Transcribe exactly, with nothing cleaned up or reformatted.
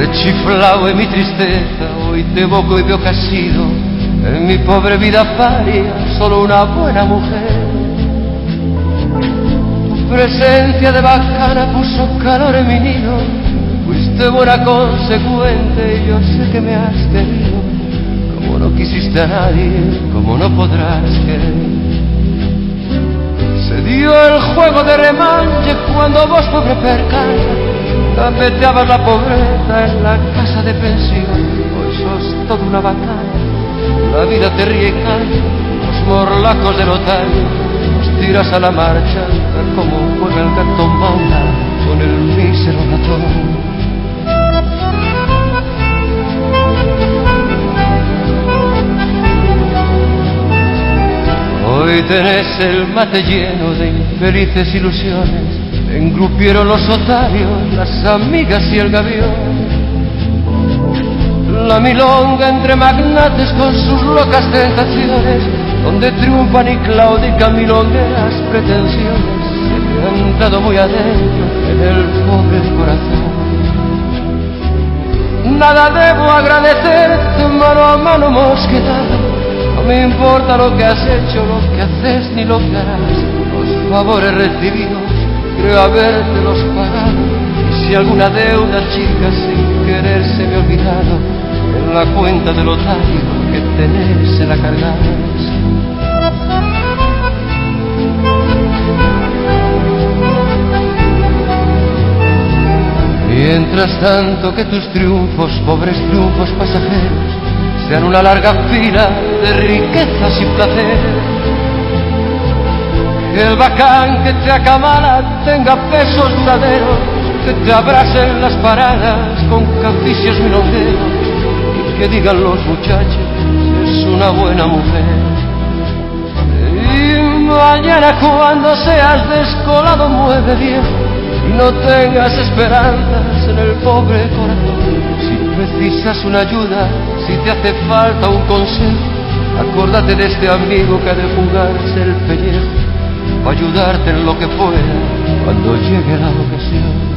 chiflao en mi tristeza, hoy te evoco y veo que has sido en mi pobre vida paria solo una buena mujer. Tu presencia de bacana puso calor en mi nido, fuiste buena consecuente y yo sé que me has querido. Como no quisiste a nadie, como no podrás querer. Se dio el juego de remanche cuando vos, pobre percana, gambeteabas la pobreza en la casa de pensión. Hoy sos toda una bacana, la vida te ríe y calla, los morlacos del otario los tiras a la marcha, como juega el cartón banda con el mísero ratón. Hoy tenés el mate lleno de infelices ilusiones, engrupieron los otarios, las amigas y el gavión. La milonga entre magnates con sus locas tentaciones, donde triunfan y claudican milongueras pretensiones, se te han entrado muy adentro en el pobre corazón. Nada debo agradecerte, mano a mano hemos quedado. No me importa lo que has hecho, lo que haces ni lo que harás. Los favores recibidos creo habértelos pagado. Y si alguna deuda chica sin querer se me ha olvidado, en la cuenta del otario que tenés se la cargarás. Mientras tanto que tus triunfos, pobres triunfos pasajeros, sean una larga fila de riquezas y placer. Que el bacán que te acamala tenga pesos duraderos, que te abracen las paradas con caficios milongueros, y que digan los muchachos, es una buena mujer. Y mañana cuando seas descolado mueve viejo, y no tengas esperanzas en el pobre corazón. Si precisas una ayuda, si te hace falta un consejo, acórdate de este amigo que ha de jugarse el pellejo para ayudarte en lo que fuera cuando llegue la ocasión.